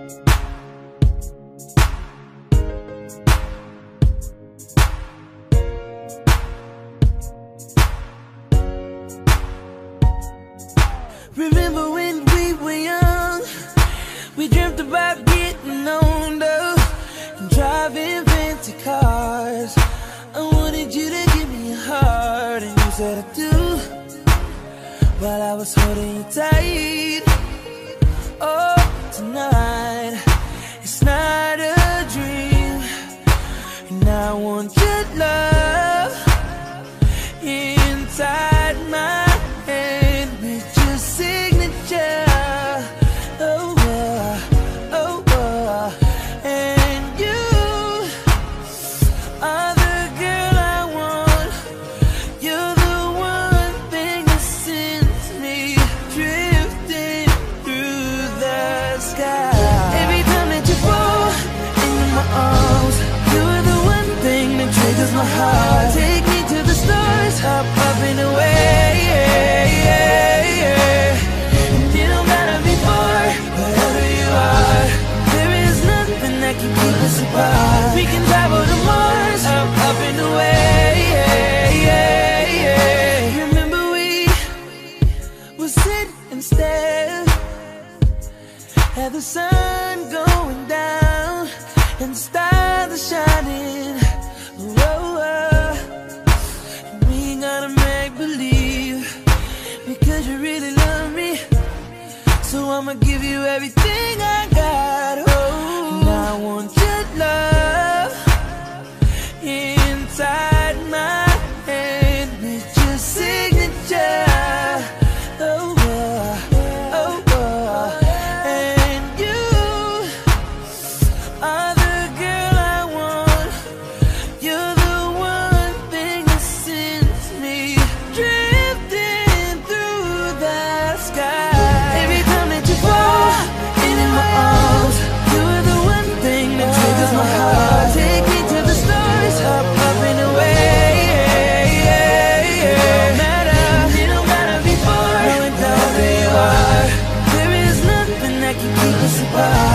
Remember when we were young, we dreamt about getting older and driving fancy cars. I wanted you to give me your heart, and you said I do, while I was holding you tight. Oh, tonight, it's not a dream, and I want your love inside my hand with your signature. Oh, oh, oh, and you are the girl I want. You're the one thing that sends me drifting through the sky. Every time that you fall into my arms, you're the one thing that triggers my heart. Take me to the stars, up, up and away. And you don't gotta be far, wherever you are. There is nothing that can keep us apart. We can travel to Mars, up, up and away. Remember we would sit and stare at the sun going down and the stars are shining. Whoa, and we ain't gotta make believe, because you really love me. So I'ma give you everything I got. Oh, and I want your love inside my hand with your signature. Oh, oh, oh, and you are the girl I want. You're the one thing that sends me drifting through the sky. Every time that you fall into my arms, you're the one thing that triggers my heart. Take me to the stars, up, up and away. No matter, you don't gotta be far, wherever you are. There is nothing that can keep us apart.